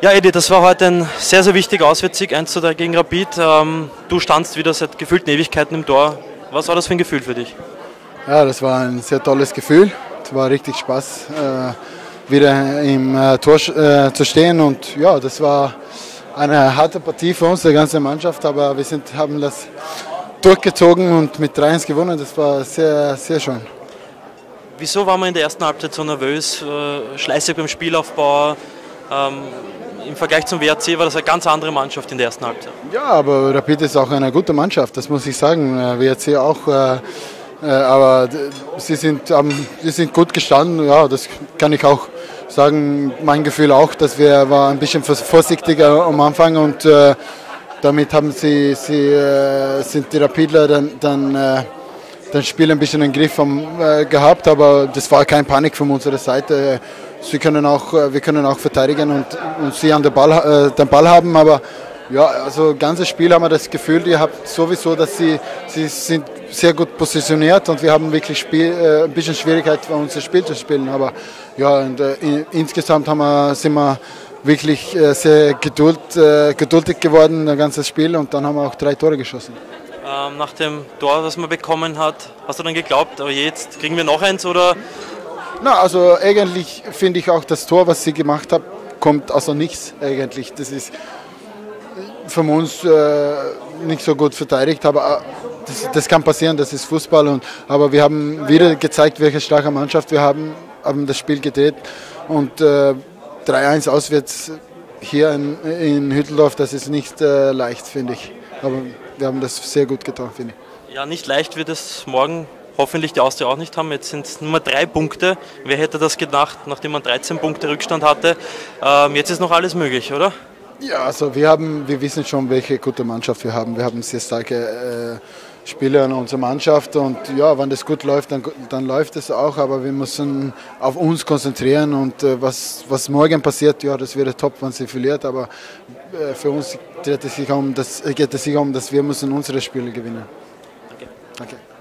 Ja, Edi, das war heute ein sehr, sehr wichtiger Auswärtssieg, 1:3 gegen Rapid. Du standst wieder seit gefühlten Ewigkeiten im Tor. Was war das für ein Gefühl für dich? Ja, das war ein sehr tolles Gefühl. Es war richtig Spaß, wieder im Tor zu stehen. Und ja, das war eine harte Partie für uns, die ganze Mannschaft. Aber wir haben das durchgezogen und mit 3-1 gewonnen. Das war sehr, sehr schön. Wieso war man in der ersten Halbzeit so nervös, schleißig beim Spielaufbau? Im Vergleich zum WRC war das eine ganz andere Mannschaft in der ersten Halbzeit. Ja, aber Rapid ist auch eine gute Mannschaft, das muss ich sagen. WRC auch, aber sie sind gut gestanden. Ja, das kann ich auch sagen. Mein Gefühl auch, dass wir war ein bisschen vorsichtiger am Anfang und damit sind die Rapidler dann das Spiel ein bisschen im Griff gehabt, aber das war keine Panik von unserer Seite. Wir können auch verteidigen und sie an den Ball haben, aber ja, also ganzes Spiel haben wir das Gefühl, die haben sowieso, dass sie sind sehr gut positioniert und wir haben wirklich ein bisschen Schwierigkeit, unser Spiel zu spielen. Aber ja, insgesamt sind wir wirklich sehr geduldig geworden, das ganze Spiel, und dann haben wir auch 3 Tore geschossen. Nach dem Tor, das man bekommen hat, hast du dann geglaubt, aber jetzt kriegen wir noch eins, oder? Na, also eigentlich finde ich auch das Tor, was sie gemacht hat, kommt aus nichts eigentlich. Das ist von uns nicht so gut verteidigt, aber das kann passieren, das ist Fußball. Aber wir haben wieder gezeigt, welche starke Mannschaft wir haben das Spiel gedreht und 3-1 auswärts hier in Hütteldorf, das ist nicht leicht, finde ich. Aber wir haben das sehr gut getan, finde ich. Ja, nicht leicht wird es morgen hoffentlich die Austria auch nicht haben. Jetzt sind es nur 3 Punkte. Wer hätte das gedacht, nachdem man 13 Punkte Rückstand hatte? Jetzt ist noch alles möglich, oder? Ja, also wir wissen schon, welche gute Mannschaft wir haben. Wir haben sehr starke Spieler in unserer Mannschaft und ja, wenn das gut läuft, dann läuft es auch, aber wir müssen auf uns konzentrieren und was morgen passiert, ja, das wäre top, wenn sie verliert, aber für uns geht es sich um, dass wir müssen unsere Spiele gewinnen. Danke. Danke.